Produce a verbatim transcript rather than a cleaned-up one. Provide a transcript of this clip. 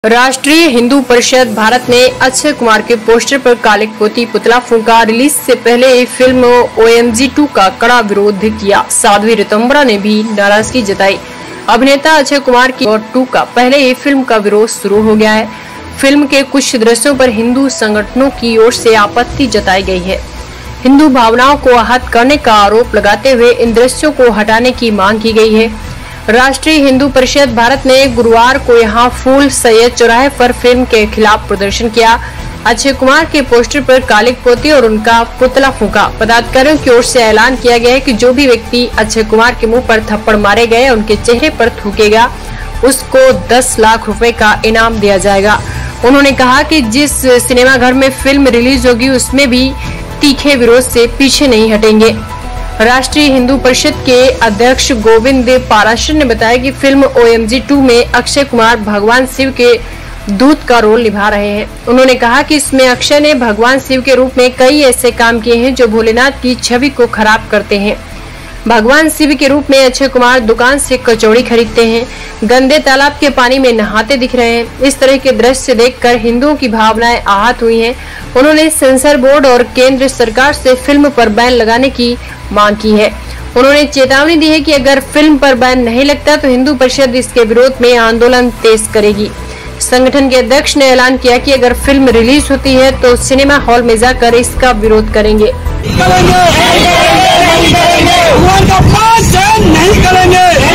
राष्ट्रीय हिंदू परिषद भारत ने अक्षय कुमार के पोस्टर पर कालिक पोती पुतला फूंका। रिलीज से पहले film O M G two का कड़ा विरोध किया। साध्वी ऋतंबरा ने भी नाराजगी जताई। अभिनेता अक्षय कुमार की और टू का पहले ही फिल्म का विरोध शुरू हो गया है। फिल्म के कुछ दृश्यों पर हिंदू संगठनों की ओर से आपत्ति जताई गई है। हिंदू भावनाओं को आहत करने का आरोप लगाते हुए इन दृश्यों को हटाने की मांग की गई है। राष्ट्रीय हिंदू परिषद भारत ने गुरुवार को यहां फूल सैयद चौराहे पर फिल्म के खिलाफ प्रदर्शन किया। अक्षय कुमार के पोस्टर पर कालिक पोती और उनका पुतला फूंका। पदाधिकारियों की ओर से ऐलान किया गया है कि जो भी व्यक्ति अक्षय कुमार के मुंह पर थप्पड़ मारे गए उनके चेहरे पर थूकेगा, उसको दस लाख रुपए का इनाम दिया जाएगा। उन्होंने कहा कि जिस सिनेमाघर में फिल्म रिलीज होगी उसमें भी तीखे विरोध से पीछे नहीं हटेंगे। राष्ट्रीय हिंदू परिषद के अध्यक्ष गोविंद पाराशर ने बताया कि film O M G two में अक्षय कुमार भगवान शिव के दूत का रोल निभा रहे हैं। उन्होंने कहा कि इसमें अक्षय ने भगवान शिव के रूप में कई ऐसे काम किए हैं जो भोलेनाथ की छवि को खराब करते हैं। भगवान शिव के रूप में अक्षय कुमार दुकान से कचौड़ी खरीदते हैं, गंदे तालाब के पानी में नहाते दिख रहे हैं। इस तरह के दृश्य देखकर हिंदुओं की भावनाएं आहत हुई हैं। उन्होंने सेंसर बोर्ड और केंद्र सरकार से फिल्म पर बैन लगाने की मांग की है। उन्होंने चेतावनी दी है कि अगर फिल्म पर बैन नहीं लगता तो हिंदू परिषद इसके विरोध में आंदोलन तेज करेगी। संगठन के अध्यक्ष ने ऐलान किया कि अगर फिल्म रिलीज होती है तो सिनेमा हॉल में जाकर इसका विरोध करेंगे। नहीं करेंगे, नहीं करेंगे, नहीं करेंगे, नहीं करेंगे।